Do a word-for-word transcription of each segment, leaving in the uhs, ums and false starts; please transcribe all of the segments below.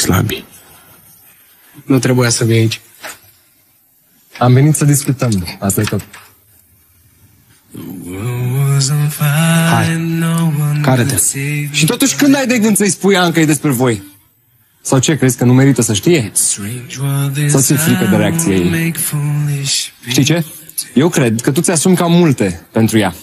slabi. Nu trebuia să vii aici. Am venit să discutăm. Asta e tot. Hai, care-te. Și totuși când ai de gând să-i spui Ancăi despre voi? Sau ce, crezi că nu merită să știe? Sau ți-e frică de reacția ei? Știi ce? Eu cred că tu ți-asumi cam multe pentru ea.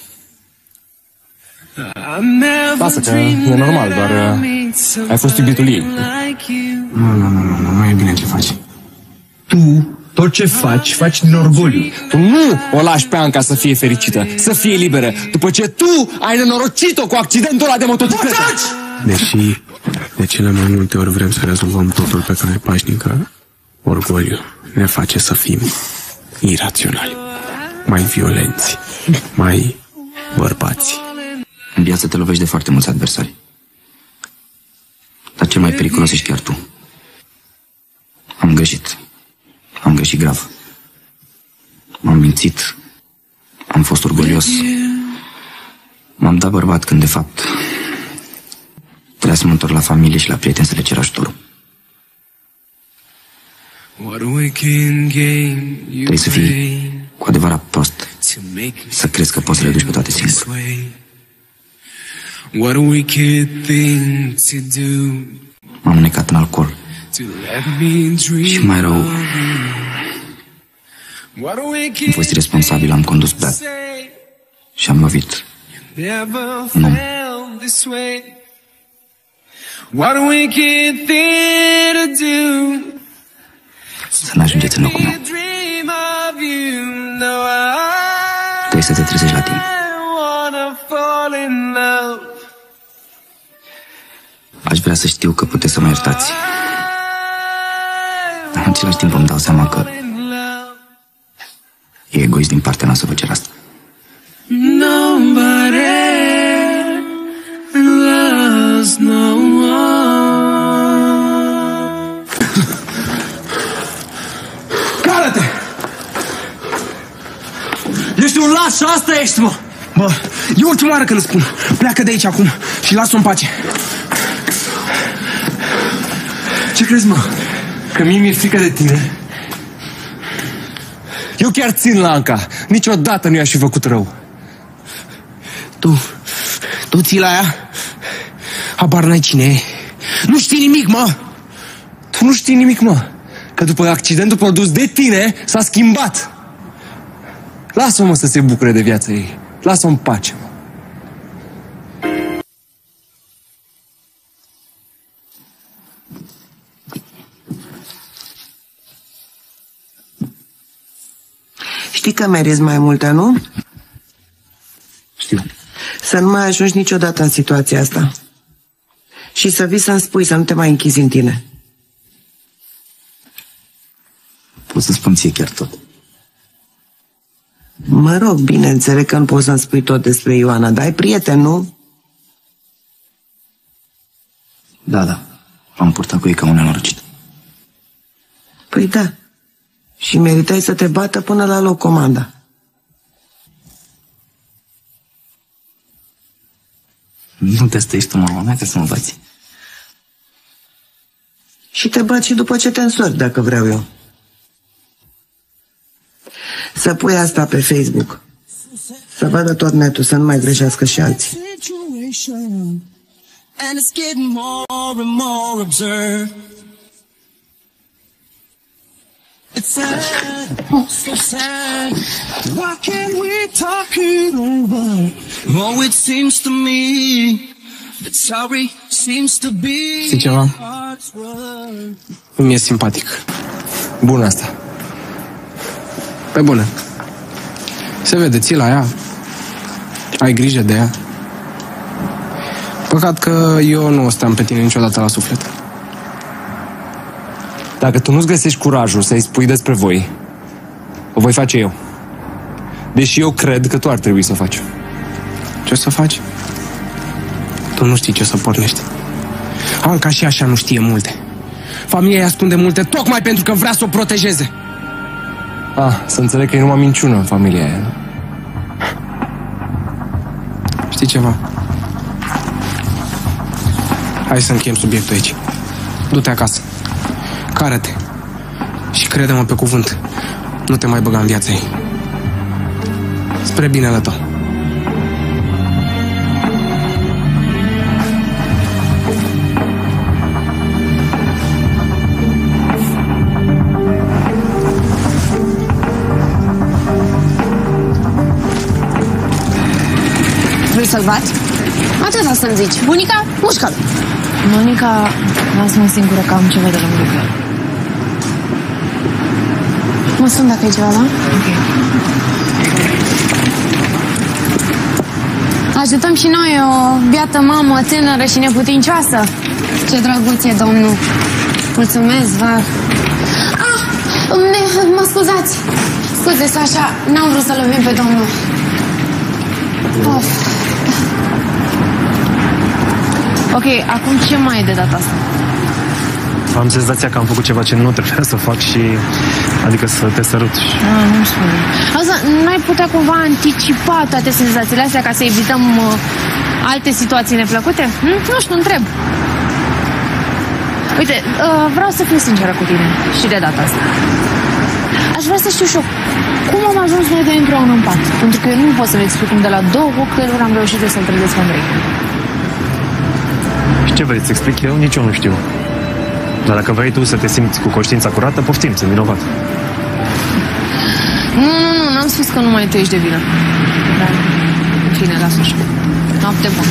Lasă că e normal, doar uh, ai fost iubitul ei. Nu, nu, nu, nu, nu e bine ce faci. Tu, tot ce faci, faci din orgoliu. Tu nu o lași pe Anca să fie fericită, să fie liberă, după ce tu ai nenorocit-o cu accidentul ăla de motocicletă. Deși de cele mai multe ori vrem să rezolvăm totul pe cale pașnică, orgoliu ne face să fim iraționali, mai violenți, mai bărbați. În viață te lovești de foarte mulți adversari. Dar cel mai periculos ești chiar tu. Am greșit. Am greșit grav. M-am mințit. Am fost orgolios. M-am dat bărbat când, de fapt, trebuia să mă întorc la familie și la prieteni să le cer ajutorul. Trebuie să fii cu adevărat prost, să crezi că poți să le duci pe toate singur. M-am necat în alcool. Și mai rău, am fost irresponsabil, am condus beat și am lovit un om. Să n-ajungeți în locul meu. Trebuie să te trezești la timp. Aș vrea să știu că puteți să mă iertați. Dar în același timp îmi dau seama că e egoist din partea mea să vă cer asta. Care-te! Ești un las și asta ești, mă! Bă, e ultima oară când îți spun. Pleacă de aici acum și lasă-o în pace. Ce crezi, mă? Că mie mi-e frică de tine? Eu chiar țin la Anca. Niciodată nu i-aș fi făcut rău. Tu, tu ții la ea? Habar n-ai cine e. Nu știi nimic, mă! Tu nu știi nimic, mă. Că după accidentul produs de tine s-a schimbat. Lasă-o, mă, să se bucure de viața ei. Lasă-o în pace, mă. Știi că meriți mai multe, nu? Știu. Să nu mai ajungi niciodată în situația asta. Și să vii să-mi spui, să nu te mai închizi în tine. Pot să spun ție chiar tot. Mă rog, bine, înțeleg că nu poți să-mi spui tot despre Ioana, dar ai prieten, nu? Da, da. M-am purtat cu ei ca un nenorocit. Păi da. Și meritai să te bată până la loc comanda. Nu te stăiești tu, mama mea, că să mă bați. Și te bat și după ce te însori, dacă vreau eu. Să pui asta pe Facebook. Să vadă tot netul, să nu mai greșească și alții. And it's getting more and more absurd. It's sad, so sad. Why can't we talk it over? Oh, it seems to me that sorry seems to be. Știi ceva? Îmi e simpatic. Bun asta. Pe bune. Se vede, ții la ea. Ai grijă de ea. Păcat că eu nu o steam pe tine niciodată la suflet. Dacă tu nu-ți găsești curajul să-i spui despre voi, o voi face eu. Deși eu cred că tu ar trebui să o faci. Ce să faci? Tu nu știi ce să pornești. Anca și așa nu știe multe. Familia îi ascunde multe tocmai pentru că vrea să o protejeze. Ah, să înțeleg că e numai minciună în familia aia, nu? Știi ceva? Hai să încheiem subiectul aici. Du-te acasă. Cară-te. Și crede-mă pe cuvânt. Nu te mai băga în viața ei. Spre binele tău. Vrei să-l bați? Atâta să-mi zici. Bunica, mușcă-l. Monica, lasă-mă singură că am ceva de lângă cu el. Mă sun dacă e ceva, da? Ok. Ajutăm și noi o biată mamă tânără și neputincioasă. Ce drăguț e, domnul. Mulțumesc, Var. Ah, ne, mă scuzați. Scuze, Sasha, n-am vrut să lovim pe domnul. Of. Ok, acum ce mai e de data asta? Am senzația că am făcut ceva ce nu trebuia să fac și... Adică să te sărut. Ah, nu-mi spune. Asta, n-ai putea cumva anticipa toate senzațiile astea ca să evităm uh, alte situații neplăcute? Hm? Nu știu, întreb. Uite, uh, vreau să fiu sinceră cu tine și de data asta. Aș vrea să știu și eu cum am ajuns noi doi împreună în pat. Pentru că eu nu pot să-mi explic cum de la două cocktailuri am reușit să-l trezesc Andrei. Și ce vrei să explic eu? Nici eu nu știu. Dar dacă vrei tu să te simți cu conștiința curată, poftim, sunt vinovat. Nu, nu, nu, n-am spus că numai tu ești de vină. Dar, în fine, lasă așa. Noapte bună.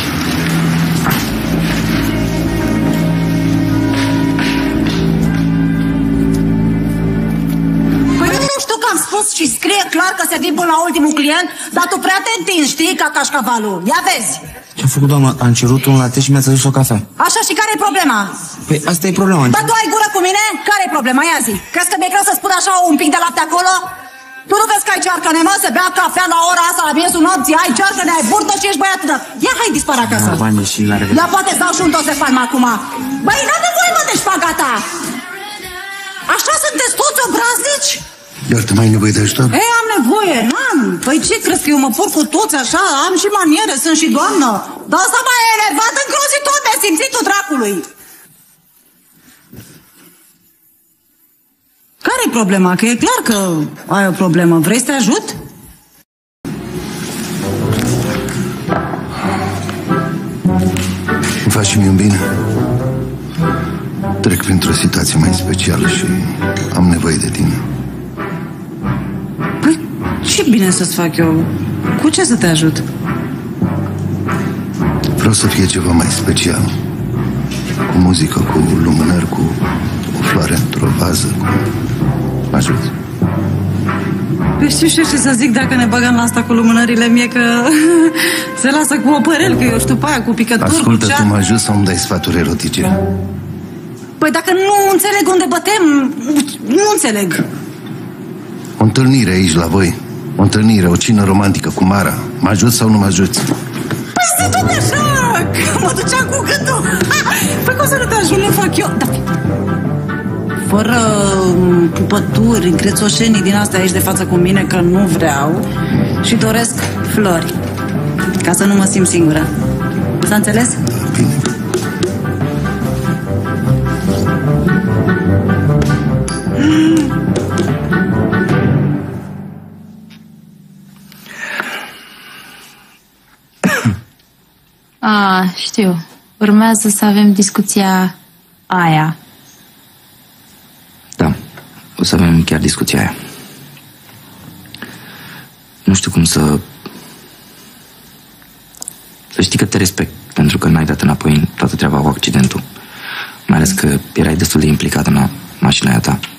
Păi nu știu că am spus și scrie clar că se vin până la ultimul client, dar tu prea te întinzi, știi, ca cașcavalul. Ia vezi! Ce-a făcut, doamna? Am cerut un latte și mi-ați adus o cafea. Așa, și care e problema? Păi asta e problema. Dar tu ai gură cu mine? Care e problema? Ia zi. Crezi că mi-e greu să spun așa un pic de lapte acolo? Tu nu vezi că ai cearcă nemă să bea cafea la ora asta, la miezul nopții? Ai cearcă, ne-ai burtă și ești băiatul de... Ia, hai, dispar acasă. Da, bani și la revedere. Ia, poate-ți dau și un dos de farm acum. Băi, n-am nevoie, mă, de șpagata. Așa sunteți toți obraznici? Iartă, mai ai nevoie de ajutor? Ei, am nevoie, n-am. Păi ce crezi că eu mă port cu toți așa? Am și maniere, sunt și doamnă. Dar asta mai e enervat îngrozitor de simțitul dracului. Care-i problema? Că e clar că ai o problemă. Vrei să te ajut? Îmi faci și mie un bine? Trec printr-o situație mai specială și am nevoie de tine. Păi, ce bine să-ți fac eu? Cu ce să te ajut? Vreau să fie ceva mai special. Cu muzică, cu lumânări, cu o floare într-o vază, cu... Ajut. Păi știu și eu ce să zic dacă ne băgăm la asta cu lumânările mie, că se lasă cu o părel, că eu știu pe aia, cu picături, Ascultă, cu tu mă ajut sau îmi dai sfaturi erotice? Păi dacă nu înțeleg unde bătem, nu înțeleg. O întâlnire aici la voi. O întâlnire, o cină romantică cu Mara. Mă ajut sau nu mă ajut? Păi zi tot așa, că mă ducea cu gândul. Păi cum să nu te ajut, nu fac eu? Da. Fără pupături, grețoșenii din astea aici de față cu mine, că nu vreau. Și doresc flori, ca să nu mă simt singură. S-a înțeles? Bine. A, știu. Urmează să avem discuția aia. Da, o să avem chiar discuția aia. Nu știu cum să... Să știi că te respect pentru că n-ai dat înapoi în toată treaba cu accidentul. Mai ales că erai destul de implicat în mașina aia ta.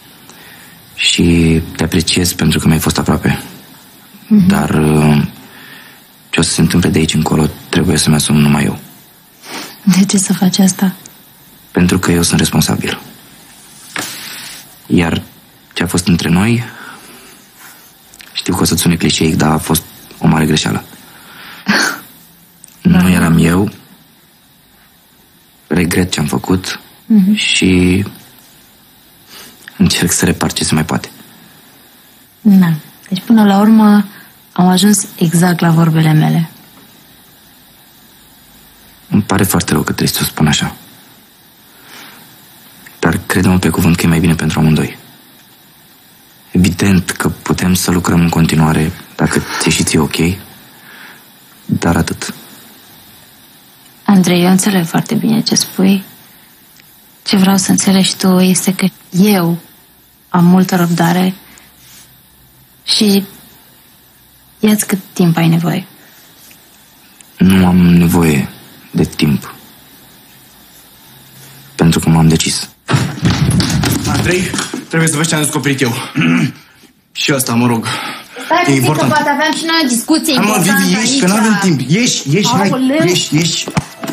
Și te apreciez pentru că mi-ai fost aproape. Mm-hmm. Dar ce o să se întâmple de aici încolo trebuie să-mi asum numai eu. De ce să faci asta? Pentru că eu sunt responsabil. Iar ce a fost între noi, știu că o să-ți sune clișeic, dar a fost o mare greșeală. Nu eram eu, regret ce am făcut mm-hmm. și încerc să repar ce se mai poate. Da. Deci până la urmă am ajuns exact la vorbele mele. Îmi pare foarte rău că trebuie să o spun așa. Dar crede-mă pe cuvânt că e mai bine pentru amândoi. Evident că putem să lucrăm în continuare, dacă ți-e și ție ok, dar atât. Andrei, eu înțeleg foarte bine ce spui. Ce vreau să înțelegi tu este că eu am multă răbdare și ia-ți cât timp ai nevoie. Nu am nevoie de timp. Pentru că m-am decis. Andrei, trebuie să vezi ce am descoperit eu. Și asta, mă rog. Stai, e important. Că poate aveam și noi o discuție hai, mă, Vivi, ieși, aici. Că nu avem timp. Ieși, ieși, hai, ieși, ieși.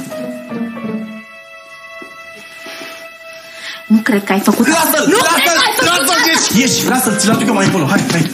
Nu cred că ai făcut... Lasă-l, nu lasă-l, lasă-l, ieși, ieși, lasă-l, ți-l aduc eu mai încolo, hai, hai.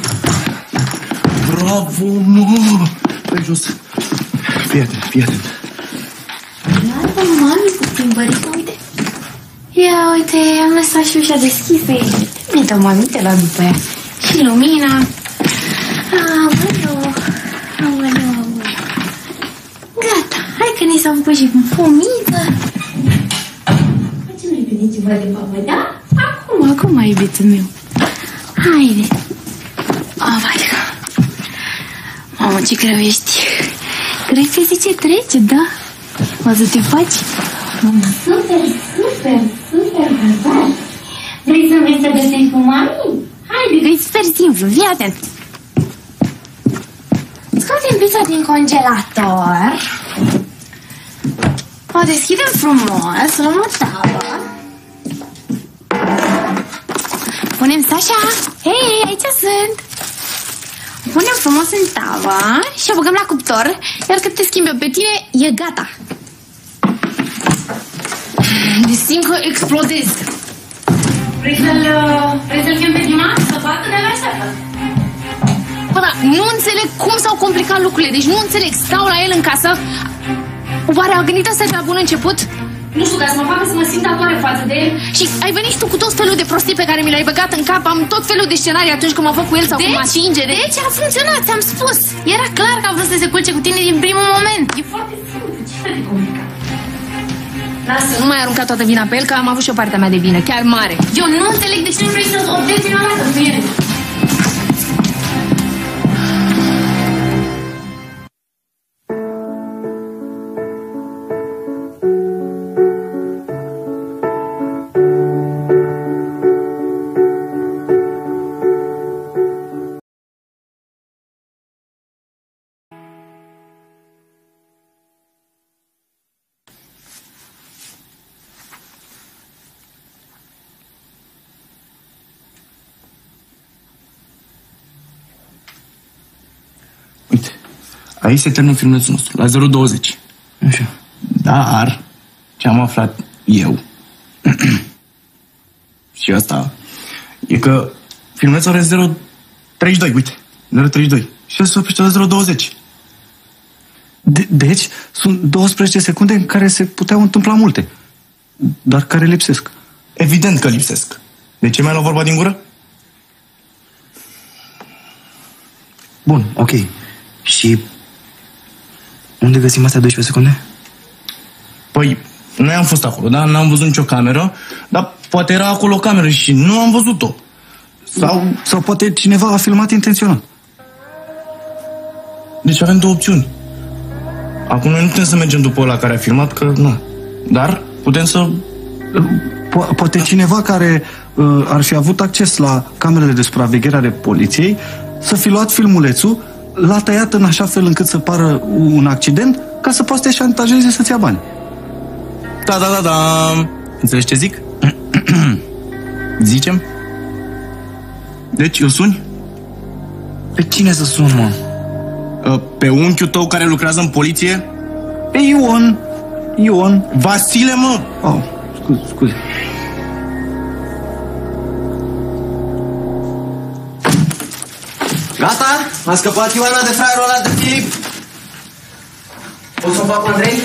Bravo, mă! Stai jos. Fii atent, fii atent. Lasă, mami, cu plimbărică, uite. Ia, uite, am lăsat și ușa deschisă. Uite, mami, uite la după ea. Și lumina. Aoleu, aoleu. Gata, hai că ne s-a făcut și pomiță. Facem repede ceva de babă, da? Acum, acum, iubitul meu. Haide. Oh, vai. Mamă, ce greu ești. Crezi că zice trece, da? O să te faci? Mamă, super, super, super, bărbat. Vrei să vrei să găsești cu mami? Haide, că e super simplu, fii atent. Scoatem pizza din congelator. O deschidem frumos, luăm o tavă. Punem Sasha. Hei, aici sunt. O punem frumos în tavă și o băgăm la cuptor, iar când te schimbi pe tine, e gata. Deci simt că explodez. Vrei să-l vrei să-l chem pe Dima? Să bată de la așteaptă. Bă, da, nu înțeleg cum s-au complicat lucrurile. Deci nu înțeleg. Stau la el în casă. Oare a gândit asta de la bun început? Nu știu, ca să mă facă să mă simt datoare față de el. Și ai venit și tu cu tot felul de prostii pe care mi le-ai băgat în cap. Am tot felul de scenarii atunci când mă fac cu el sau deci, cu mă atinge. Deci a funcționat, ți-am spus. Era clar că a vrut să se culce cu tine din primul moment. E foarte simplu. Ce de complicat? Lasă, nu mai arunca toată vina pe el, că am avut și o partea mea de vină, chiar mare. Eu nu înțeleg de ce nu vrei să-ți obdezi vina mea pe el. Aici se termină filmulețul nostru, la zero douăzeci. Așa. Dar ce am aflat eu și asta e că filmulețul are zero treizeci și doi, uite, zero treizeci și doi. Și el se oprește la zero douăzeci. De deci sunt douăsprezece secunde în care se puteau întâmpla multe, dar care lipsesc. Evident că lipsesc. De ce mi-ai luat vorba din gură? Bun, ok. Și unde găsim astea doisprezece secunde? Păi, noi am fost acolo, da? N-am văzut nicio cameră, dar poate era acolo o cameră și nu am văzut-o. Sau, sau poate cineva a filmat intenționat. Deci avem două opțiuni. Acum noi nu putem să mergem după ăla care a filmat, că nu. Dar putem să... Po- poate cineva care uh, ar fi avut acces la camerele de supraveghere ale poliției să fi luat filmulețul, l-a tăiat în așa fel încât să pară un accident, ca să poate să-și șantajeze să-ți ia bani. Da, da, da, da. Înțelegi ce zic? Zicem? Deci, eu suni? Pe cine să sun, mă? Pe unchiul tău care lucrează în poliție? Pe Ion. Ion. Vasile, mă! Oh, scuze, scuze. Gata? A scăpat Ioana de fraierul ăla de Filip? Poți să o fac, Andrei?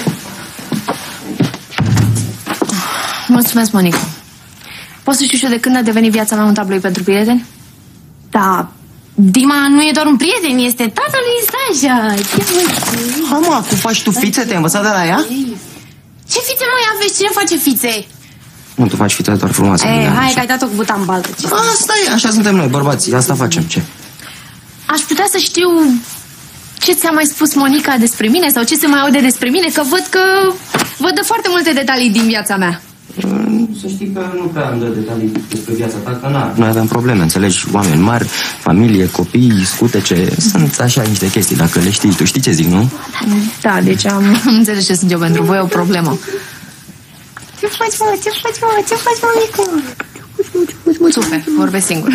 Mulțumesc, Monica. Poți să știu și eu de când a devenit viața mea un tablou pentru prieteni? Da, Dima nu e doar un prieten, este tatăl lui Sasha. Ha, mă, cum faci tu fițe? Te-ai învățat de la ea? Ce fițe, mă, ia vezi, cine face fițe? Nu, tu faci fita doar frumoasă. E, hai că ai dat-o cu buta în baltă. Asta e, așa suntem noi, bărbații. Asta facem, ce? Aș putea să știu ce ți-a mai spus Monica despre mine sau ce se mai aude despre mine, că văd că văd de foarte multe detalii din viața mea. Să știi că nu prea îmi dă detalii despre viața ta, că na, noi avem probleme, înțelegi? Oameni mari, familie, copii, scutece, sunt așa niște chestii, dacă le știi. Tu știi ce zic, nu? Da, deci am înțeles ce sunt eu pentru voi, o problemă. Ce faci, mă? Ce faci, mă? Ce faci, mămică? Super, vorbesc singur.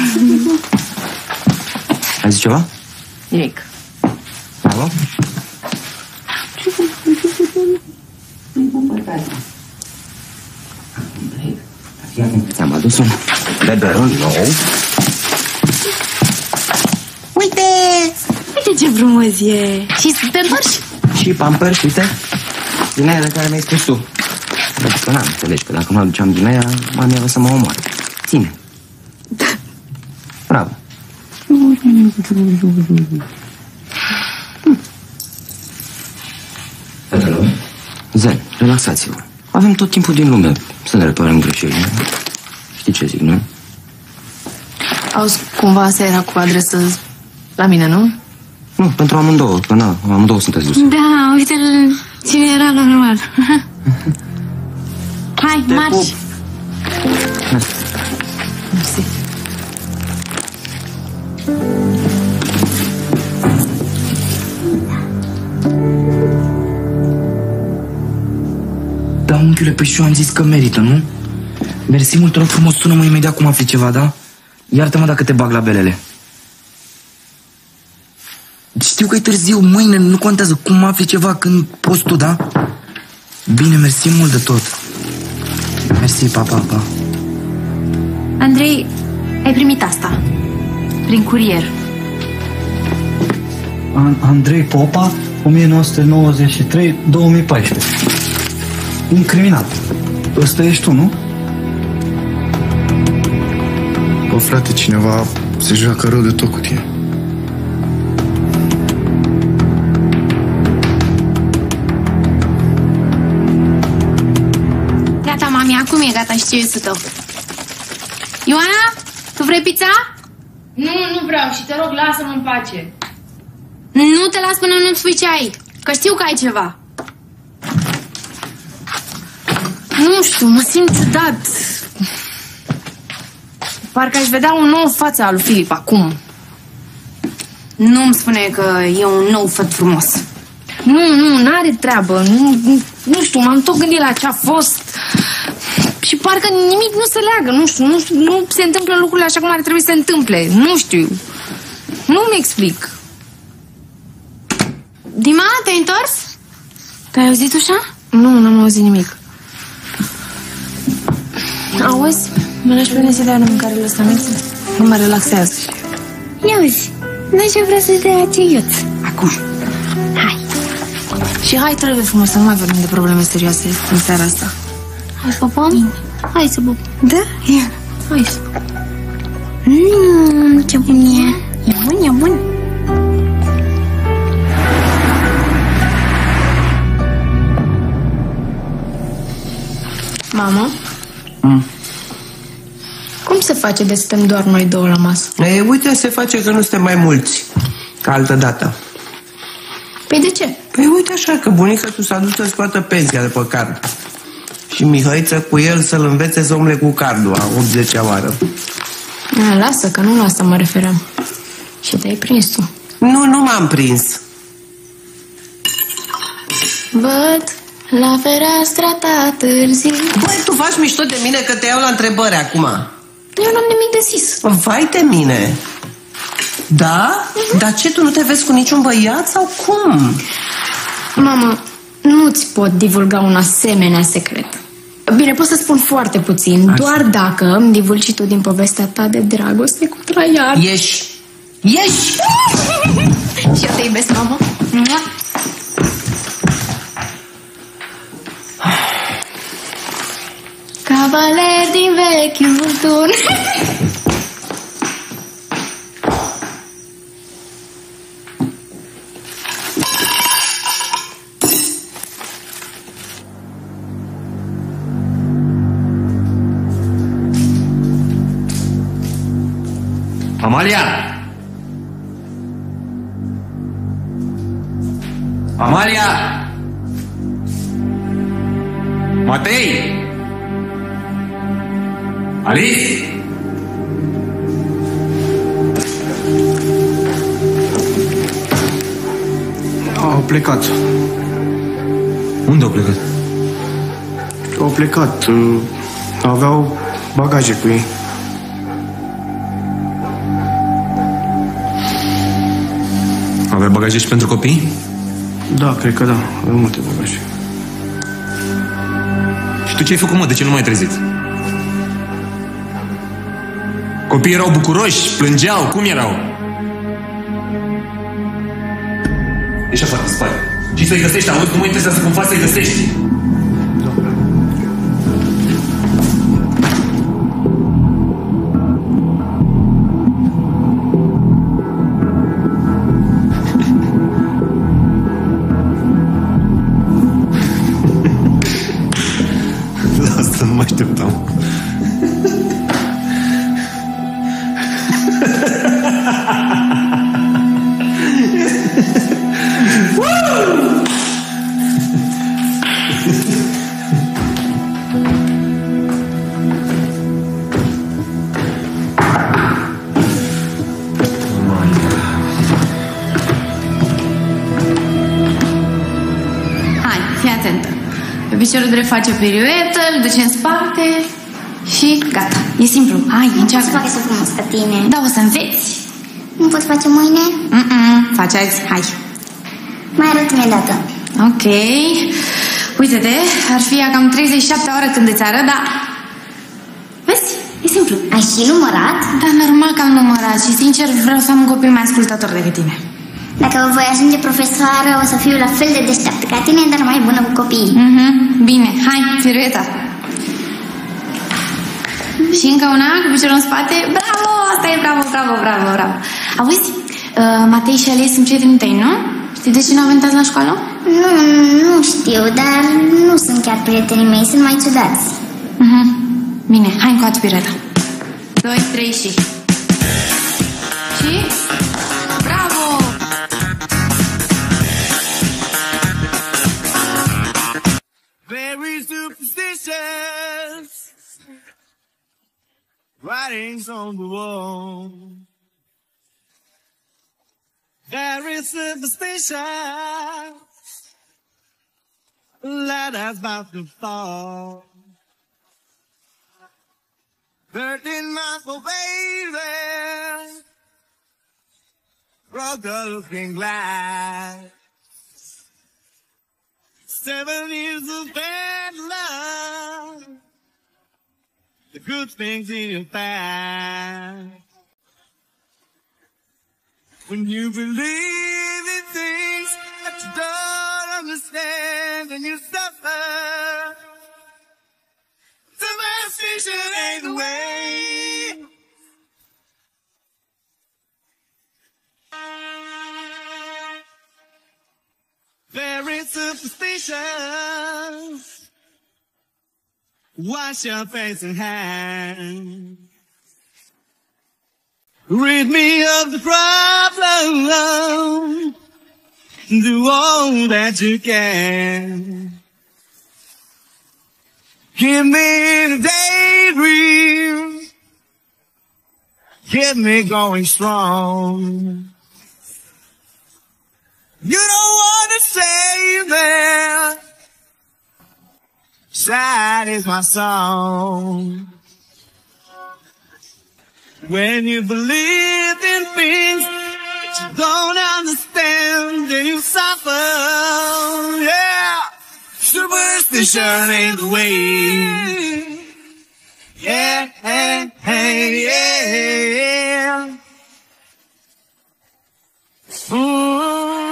Ai zis ceva? Nimic. Alo? Ți-am adus un beberon nou. Uite! Uite ce frumos e! Și te întorci? Și pampers, uite, din aia de care mi-ai spus tu. Deci că n-am, înțelegi, că dacă nu aduceam din aia, mami avea să mă omoare. Ține. Bravo. Fetelor, zen, relaxați-vă. Avem tot timpul din lume să ne reparăm greșelile. Știi ce zic, nu? Auzi, cumva asta era cu adresă la mine, nu? Nu, pentru amândouă, că na, amândouă sunteți duse. Da, uite-l cine era normal. Hai, marci! Mersi. Da, unchiule, păi și eu am zis că merită, nu? Mersi mult, te rog frumos, sună-mă imediat cum afli ceva, da? Iartă-mă dacă te bag la belele. Știu că e târziu, mâine, nu contează cum afli ceva când poți tu, da? Bine, mersi mult de tot. Mersi, pa, pa, pa. Andrei, ai primit asta. Prin curier. An Andrei Popa, o mie nouă sute nouăzeci și trei două mii paisprezece. Un criminal. Ăsta ești tu, nu? Bă, frate, cineva se joacă rău de tot cu tine. Gata, mami, acum e gata și ce tău. Ioana, tu vrei pizza? Nu, nu vreau și te rog, lasă-mă în pace. Nu te las până nu-mi spui ce ai, că știu că ai ceva. Nu știu, mă simt ciudat. Parcă aș vedea un nou față al lui Filip acum. Nu-mi spune că e un nou făt frumos. Nu, nu, n-are treabă. Nu, nu știu, m-am tot gândit la ce a fost. Și parcă nimic nu se leagă, nu știu, nu știu, nu se întâmplă lucrurile așa cum ar trebui să se întâmple. Nu știu. Nu-mi explic. Dima, te-ai întors? Te-ai auzit ușa? Nu, n-am auzit nimic. Auzi, mă lași pe Nesile în care lăsă mixă? Nu mă relaxează. Ia uzi, n-ai ce vrea să-ți dea aceiuț. Acum. Hai. Și hai, trebuie frumos să nu mai vorbim de probleme serioase în seara asta. Hai să pupăm? Hai să pupăm. Da? Ia. Hai să pupăm. Mmm, ce bun e. E bun, e bun. Mama? Mm. Cum se face de suntem doar noi două la masă? E, uite, se face că nu suntem mai mulți ca altă dată. Păi de ce? Păi uite așa, că bunica tu s-a dus să scoată pensia de pe card. Și Mihăiță cu el să-l învețe să umble cu cardul a optzecea oară. A, lasă, că nu la asta mă referam. Și te-ai prins tu. Nu, nu m-am prins. Văd la fereastra ta târziu. Băi, tu faci mișto de mine că te iau la întrebări acum. Eu n-am nimic de zis. Vai de mine. Da? Mm-hmm. Dar ce, tu nu te vezi cu niciun băiat sau cum? Mamă, nu-ți pot divulga un asemenea secret. Bine, pot să spun foarte puțin. Așa. Doar dacă îmi divulgi tu din povestea ta de dragoste cu Traian. Ieși! Ieși! Și eu te iubesc, mamă. Cavaler din vechiul turn. Amalia! Amalia! Matei! Alice! Au plecat. Unde au plecat? Au plecat. Aveau bagaje cu ei. Avea bagaje și pentru copii? Da, cred că da. Avea multe bagaje. Și tu ce ai făcut, mă? De ce nu m-ai trezit? Copiii erau bucuroși, plângeau, cum erau? Ești afară, spate. Și să-i găsești, auzi? Nu mă interesează cum faci să-i găsești. La asta nu mă așteptam. Piciorul drept face o piruetă, îl duce în spate și gata. E simplu. Hai, încearcă. Nu să frumos pe tine. Da, o să înveți. Nu pot face mâine? Mm-mm. Faci azi, hai. Mai arăt-mi o dată. Ok. Uite-te, ar fi cam treizeci și șapte ore când îți arăt, dar... Vezi? E simplu. Ai și numărat? Da, normal că am numărat și sincer vreau să am un copil mai ascultător decât tine. Dacă voi ajunge profesoară, o să fiu la fel de deșteaptă ca tine, dar mai bună cu copiii. Mhm, bine, hai, pirueta. Și încă una, cu piciorul în spate. Bravo, asta e, bravo, bravo, bravo, bravo. Auzi, uh, Matei și Alice sunt prietenii tăi, nu? Știi de ce n-au venit azi la școală? Nu, nu știu, dar nu sunt chiar prietenii mei, sunt mai ciudați. Mhm, bine, hai încoace pirueta. Doi, trei și... Și... Bravo! Very superstitious writings on the wall. Very superstitious ladders about to fall. Thirteen months for baby broke the looking glass. Seven years of bad love, the good things in your past. When you believe in things that you don't understand and you suffer, superstition ain't the way. Very superstitious. Wash your face and hands. Rid me of the problem. Do all that you can. Give me the daydream. Get me going strong. You don't want to save me. Sad is my song. When you believe in things that you don't understand, then you suffer. Yeah, superstition ain't the way. Yeah, hey, hey, yeah. Ooh.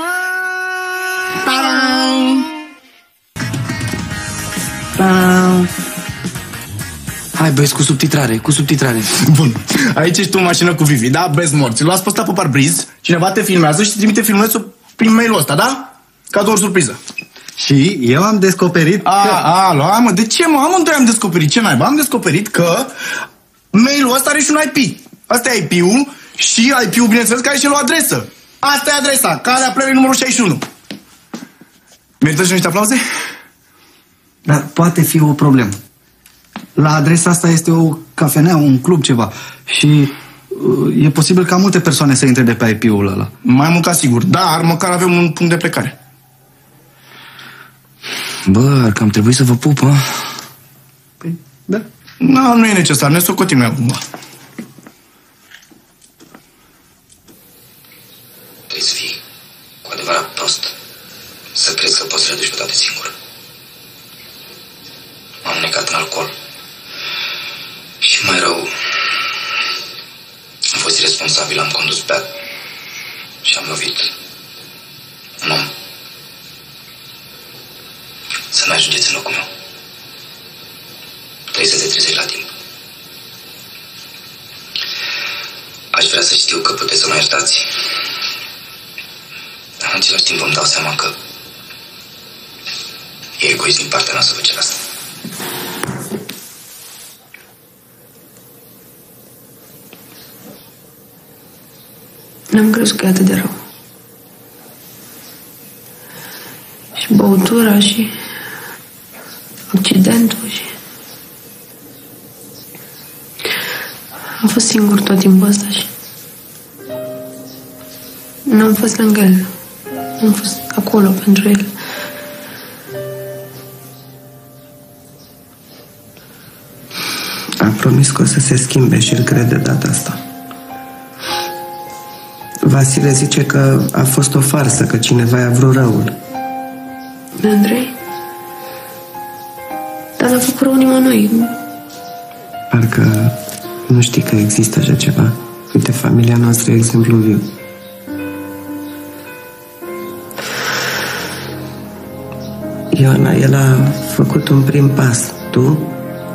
Hai, băieți, cu subtitrare, cu subtitrare. Bun. Aici ești tu în mașină cu Vivi, da? Best morți. L-ați postat pe parbriz, cineva te filmează și te trimite filmulețul prin mail-ul ăsta, da? Ca doar surpriză. Și eu am descoperit a, că... A, a, mă, de ce, mă? Amândoi am descoperit. Ce naiba? Am descoperit că mail-ul ăsta are și un I P. Asta e I P-ul Și I P-ul, bineînțeles, care și-l o adresă. Asta e adresa, Calea Plevei numărul șaizeci și unu. Merită și niște aplauze? Dar poate fi o problemă. La adresa asta este o cafenea, un club, ceva. Și uh, e posibil ca multe persoane să intre de pe I P-ul ăla. Mai mult ca sigur, dar măcar avem un punct de plecare. Bă, ar cam trebui să vă pup, hă? Păi, da. No, nu e necesar, ne socotim noi acum. Trebuie să fii cu adevărat prost să crezi că poți să le duci pe toate singur. M-am necat în alcool. Și mai rău, am fost irresponsabil, am condus beat și am lovit un om. Să nu ajungeți în locul meu. Trebuie să te trezești la timp. Aș vrea să știu că puteți să mă iertați. Dar în același timp îmi dau seama că e egoist din partea mea să vă cer asta. N-am crezut că e atât de rău. Și băutura și accidentul și... Am fost singur tot timpul ăsta și... N-am fost lângă el. Am fost acolo pentru el. A promis că o să se schimbe și îl crede data asta. Vasile zice că a fost o farsă, că cineva i-a vrut răul. Andrei? Dar n-a făcut rău nimănui. Parcă nu știi că există așa ceva. Uite, familia noastră e exemplu viu. Ioana, el a făcut un prim pas. Tu?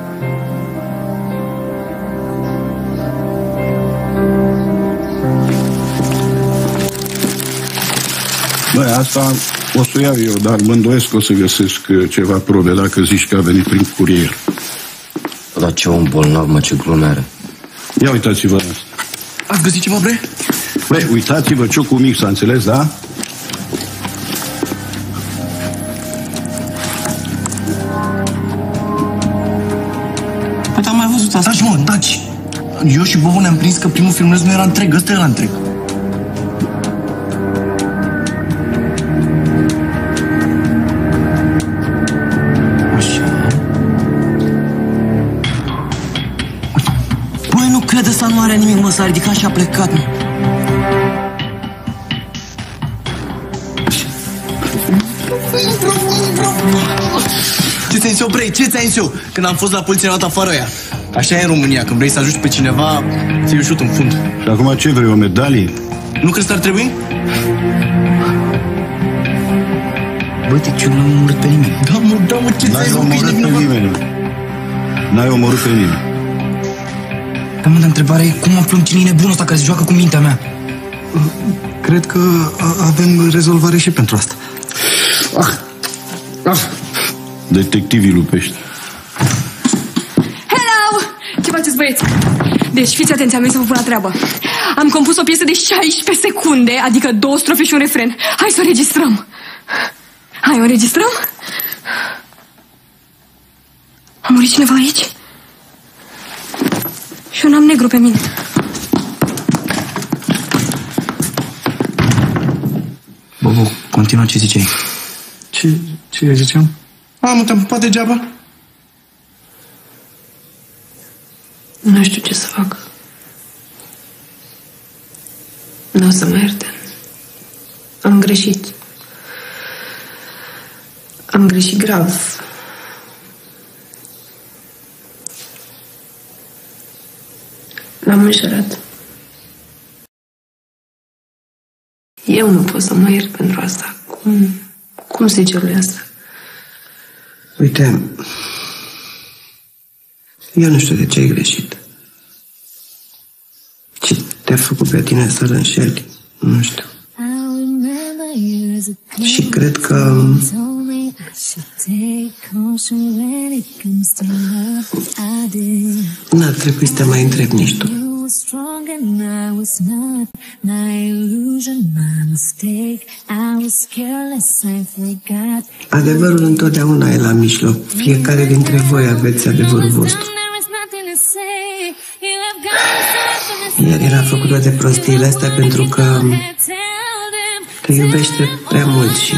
Băi, asta o să iau eu, dar mă îndoiesc că o să găsesc ceva probe dacă zici că a venit prin curier. Dar ce om bolnav, mă, ce glume are. Ia uitați-vă asta. Ați găsit ceva, bre? Băi, uitați-vă ciocul mic, s-a înțeles, da? Păi, am mai văzut asta. Taci, mă, taci. Eu și Bobo ne-am prins că primul filmuleț nu era întreg, ăsta era întreg. Crede să nu are nimic, mă, s-a ridicat și a plecat, mă. Ce ți-ai zis eu, bre? Ce ți-ai zis eu? Când am fost la poliție, ne-am dat afară ea. Așa e în România, când vrei să ajungi pe cineva, ți-i ușut în fund. Și acum ce vrei, o medalie? Nu crezi că ar trebui? Bă, te ce, n-am omorât pe nimeni. Da, mă, da, mă, ce ți-ai zis, mă, că ești nevinovat? N-ai omorât pe nimeni. Da, mă, dar întrebarea e cum aflăm cine e nebunul ăsta care se joacă cu mintea mea? Cred că avem rezolvare și pentru asta. Ah! Ah! Detectivii lupești. Hello! Ce faceți, băieți? Deci, fiți atenți, am venit să vă pun la treabă. Am compus o piesă de șaisprezece secunde, adică două strofe și un refren. Hai să o înregistrăm. Hai, o înregistrăm? A murit cineva aici? Și eu n-am negru pe mine. Bobo, continua ce ziceai. Ce, ce ziceam? Am, te-am pupat degeaba. Nu știu ce să fac. Nu o să mă ierte. Am greșit. Am greșit grav. L-am înșelat. Eu nu pot să mă iert pentru asta. Cum, cum se zice lui asta? Uite, eu nu știu de ce ai greșit. Ce te-a făcut pe tine să-l înșeli? Nu știu. Și cred că n-ar trebui să te mai întrebi nici tu. was strong and I was not. My illusion, my mistake. I was careless, I forgot. Adevărul întotdeauna e la mijloc. Fiecare dintre voi aveți adevărul vostru. El era făcut toate prostiile astea pentru că te iubește prea mult și...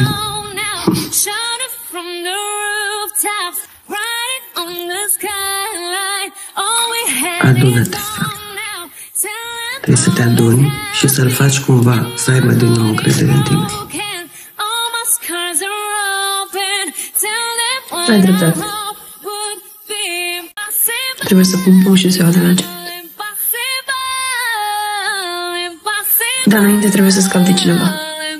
Adună-te. Trebuie să te aduni și să-l faci cumva să aibă din nou încredere în tine. Ai dreptate. Trebuie să pun pun și să iau de la început. Dar înainte trebuie să scap de cineva.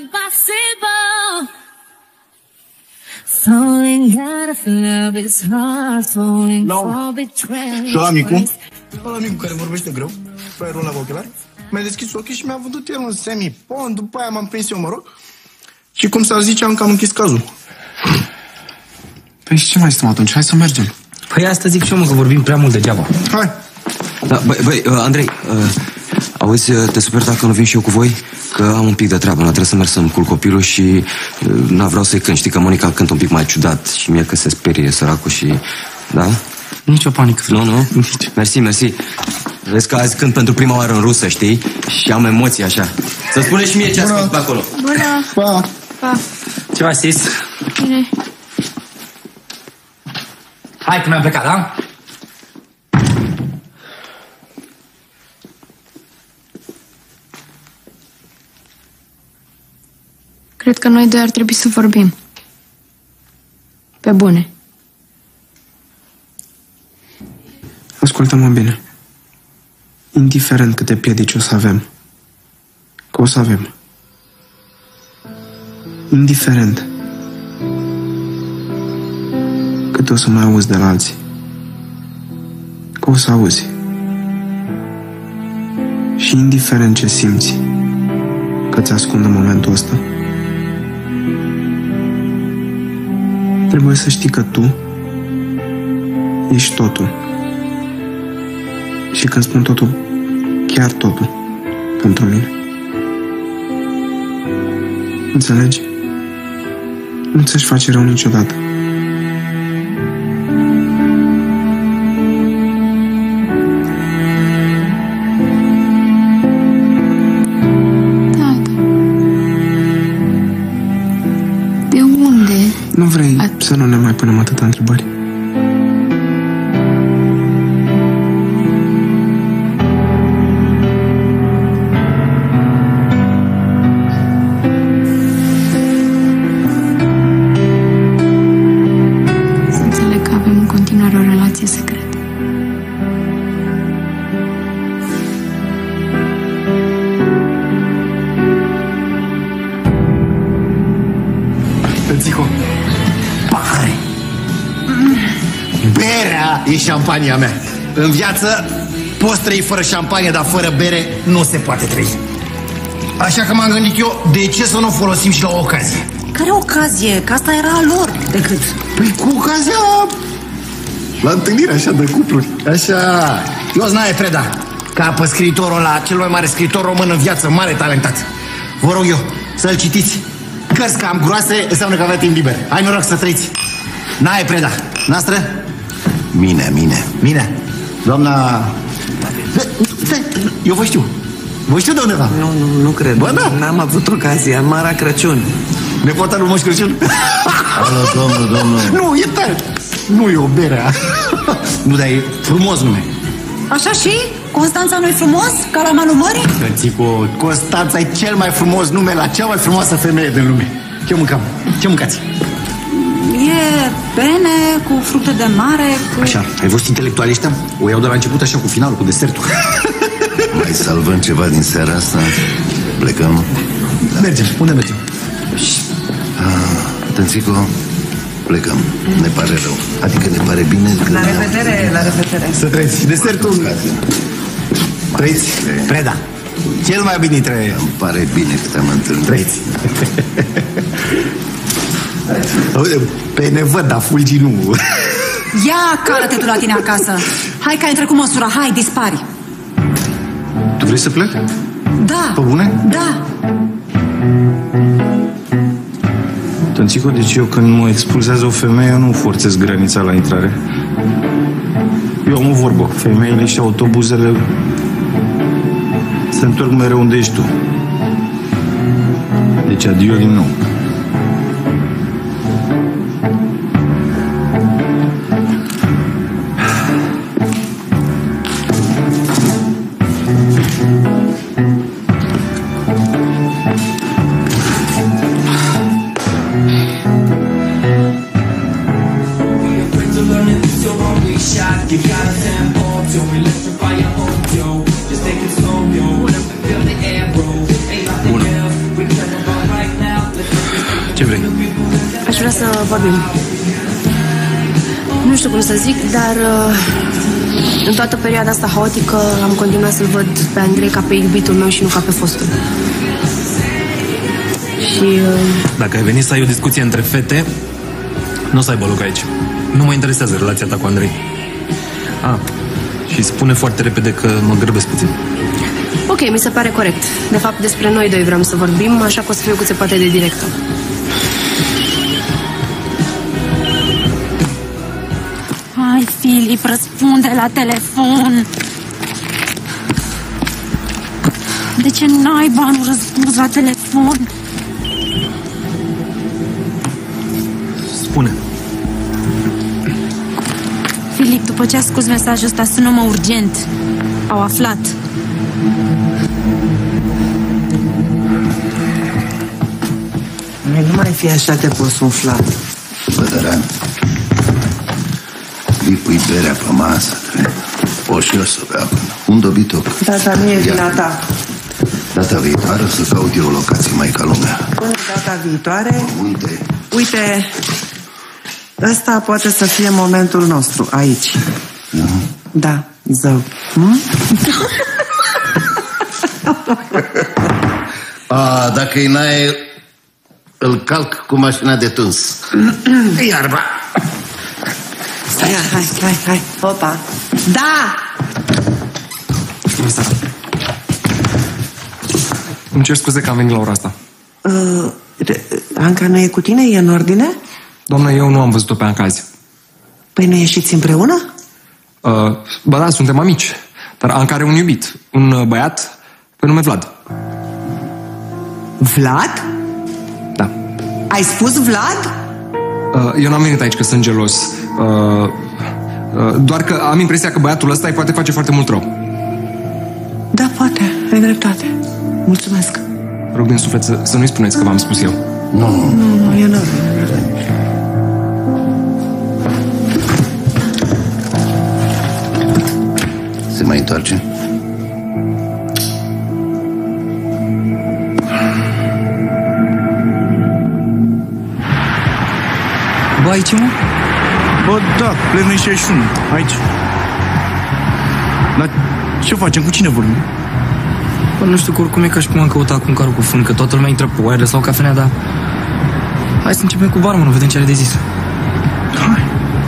Și ăla micu? Ăla micu care vorbește greu, fraierul la ochelari, mi-a deschis ochii și mi-a vândut el un semi-pon, după aia m-am prins eu, mă rog, și cum s-ar zice, am cam închis cazul. Păi și ce mai stăm atunci? Hai să mergem. Păi asta zic și eu, mă, că vorbim prea mult degeaba. Hai! Da, băi, băi, uh, Andrei, uh, auzi, te super dacă nu vin și eu cu voi? Că am un pic de treabă, trebuie să merg să-mi culc copilul și uh, n-a vreau să-i cânt. Știi că Monica cântă un pic mai ciudat și mie că se sperie săracul și... Da? Nici o panică. Nu, nu? Mersi, mersi. Vezi că azi cânt pentru prima oară în rusă, știi? Și am emoții așa. Să spune și mie ce ascult pe acolo. Bună! Pa! Pa! Ce mai sis? Bine. Hai că mi-am plecat, da? Cred că noi doi ar trebui să vorbim. Pe bune. Ascultă-mă bine. Indiferent câte piedici o să avem, că o să avem. Indiferent cât o să mai auzi de la alții, că o să auzi. Și indiferent ce simți că ți ascund în momentul ăsta, trebuie să știi că tu ești totul. Și când spun totul, chiar totul pentru mine. Înțelegi? Nu ți-aș face rău niciodată. Da. De unde? Nu vrei A... să nu ne mai punem atâta întrebări? E șampania mea. În viață poți trăi fără șampanie, dar fără bere nu se poate trăi. Așa că m-am gândit eu, de ce să nu o folosim și la o ocazie? Care ocazie? Că asta era a lor decât. Păi cu ocazia la întâlnire așa de cupluri. Așa. Ioznaie Preda, ca pe scriitorul ăla, cel mai mare scriitor român în viață, mare talentat. Vă rog eu să-l citiți. Cărți cam groase înseamnă că avea timp liber. Hai noroc să trăiți. Nae Preda, noastră? Mine, mine. Mine. Doamna... Eu vă știu. Vă știu de undeva. Nu, nu, nu cred. Bă, da. N-am avut ocazia. Mara Crăciun. Nepoata lui Moș Crăciun? Alo, domnul, domnul. Nu, e tare. Nu e o berea. Nu, dar e frumos nume. Așa și? Constanța nu-i frumos? Ca la malul mării? Tățico, Constanța e cel mai frumos nume la cea mai frumoasă femeie din lume. Ce mâncăm? Ce mâncați? E pene cu fructe de mare cu... Așa, ai văzut intelectualiștea? O iau de la început așa cu finalul, cu desertul. Mai salvăm ceva din seara asta? Plecăm? Da. Mergem, unde mergem? Ah, Tățico, plecăm. Ne pare rău. Adică ne pare bine că... La revedere, la revedere. Să trăiți. Desertul... Trăiți. Preda. Cel mai bine dintre... Îmi pare bine că te-am întâlnit. Trăiți. Pe ne văd, dar fulgii nu. Ia, cală-te tu la tine acasă. Hai că ai trecut măsura, hai, dispari. Vrei să plec? Da. Pe bune? Da. Tănțico, deci eu când mă expulzează o femeie, eu nu forțez granița la intrare. Eu am o vorbă. Femeile și autobuzele se întorc mereu unde ești tu. Deci adio din nou. Ce vrei? Aș vrea să vorbim. Nu știu cum să zic, dar uh, în toată perioada asta haotică am continuat să-l văd pe Andrei ca pe iubitul meu și nu ca pe fostul. Și... Uh, Dacă ai venit să ai o discuție între fete, nu o să aibă loc aici. Nu mă interesează relația ta cu Andrei. A, și spune foarte repede că mă grăbesc puțin. ok, mi se pare corect. De fapt, despre noi doi vreau să vorbim, așa că o să fiu cât se poate de directă. Hai, Filip, răspunde la telefon. De ce naiba nu răspunzi la telefon? Spune. Filip, după ce a scos mesajul ăsta, sună-mă urgent. Au aflat. Nu mai fi așa de posumflat. Bădăran, îi pui berea pe masă, trebuie. O și eu să beau. Un dobitoc. Tata, nu e vina ta. Data viitoare o să caut eu o locație mai ca lumea. Până data viitoare... Uite. Uite, ăsta poate să fie momentul nostru, aici. Uh-huh. Da, zău. Hm? A, dacă-i n-ai, îl calc cu mașina de tuns. Iarba. Stai, hai, hai, hai. Opa. Da! Bună seara. Îmi cer scuze că am venit la ora asta. Uh, Anca nu e cu tine? E în ordine? Doamnă, eu nu am văzut-o pe Anca azi. Păi nu ieșiți împreună? Uh, ba da, suntem amici. Dar Anca are un iubit, un băiat pe nume Vlad. Vlad? Da. Ai spus Vlad? Uh, eu n-am venit aici că sunt gelos. Uh, uh, doar că am impresia că băiatul ăsta îi poate face foarte mult rău. Da, poate. Ai dreptate. Mulțumesc. Rog din suflet să, să nu-i spuneți că v-am spus eu. Nu, nu, nu, nu, eu nu. Se mai întoarce? Bă, aici, mă? Bă, da, plenul șaizeci și unu, aici. Dar ce facem? Cu cine vorbim? Bă, nu știu, că oricum e ca și cum am căutat cu un carul cu fân, că toată lumea intră pe wireless sau cafenea, dar... Hai să începem cu barmanul, vedem ce are de zis. Hai.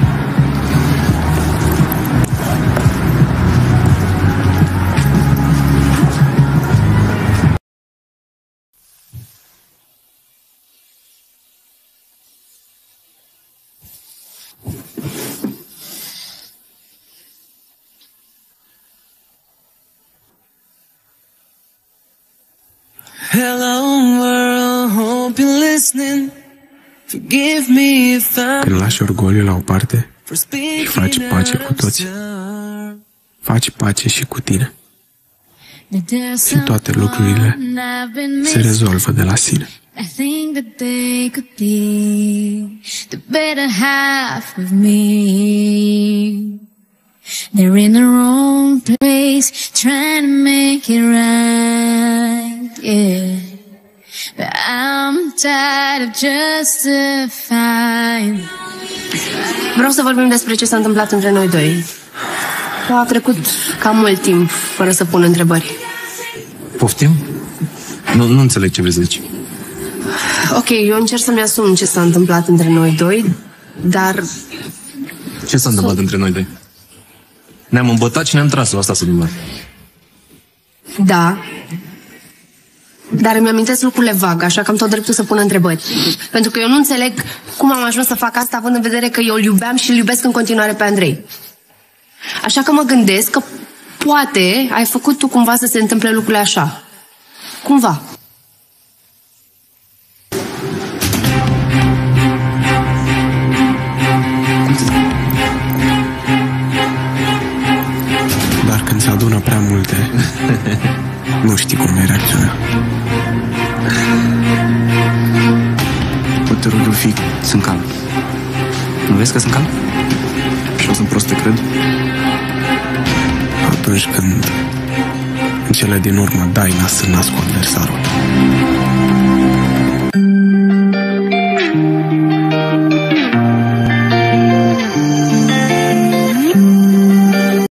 Hello world, hope you're listening. Forgive me if I'm Când lași orgoliul la o parte și faci pace cu toți, faci pace și cu tine. Și toate lucrurile se rezolvă de la sine. I think that they could be the better half of me. They're in the wrong place, trying to make it right, yeah. But I'm tired of justifying. Vreau să vorbim despre ce s-a întâmplat între noi doi. A trecut cam mult timp fără să pun întrebări. Poftim? Nu, nu înțeleg ce vrei să zici. Ok, eu încerc să-mi asum ce s-a întâmplat între noi doi, dar... Ce s-a întâmplat între noi doi? Ne-am îmbătat și ne-am tras, la asta s-a întâmplat. Da. Dar îmi amintesc lucrurile vag, așa că am tot dreptul să pun întrebări. Pentru că eu nu înțeleg cum am ajuns să fac asta, având în vedere că eu îl iubeam și îl iubesc în continuare pe Andrei. Așa că mă gândesc că poate ai făcut tu cumva să se întâmple lucrurile așa. Cumva. Dar când se adună prea multe, nu știi cum vei reacționa. Te rog, eu fi, sunt calm. Nu vezi că sunt calm? Și eu sunt prost, te cred? Atunci când în cele din urmă dai nas în nas cu adversarul,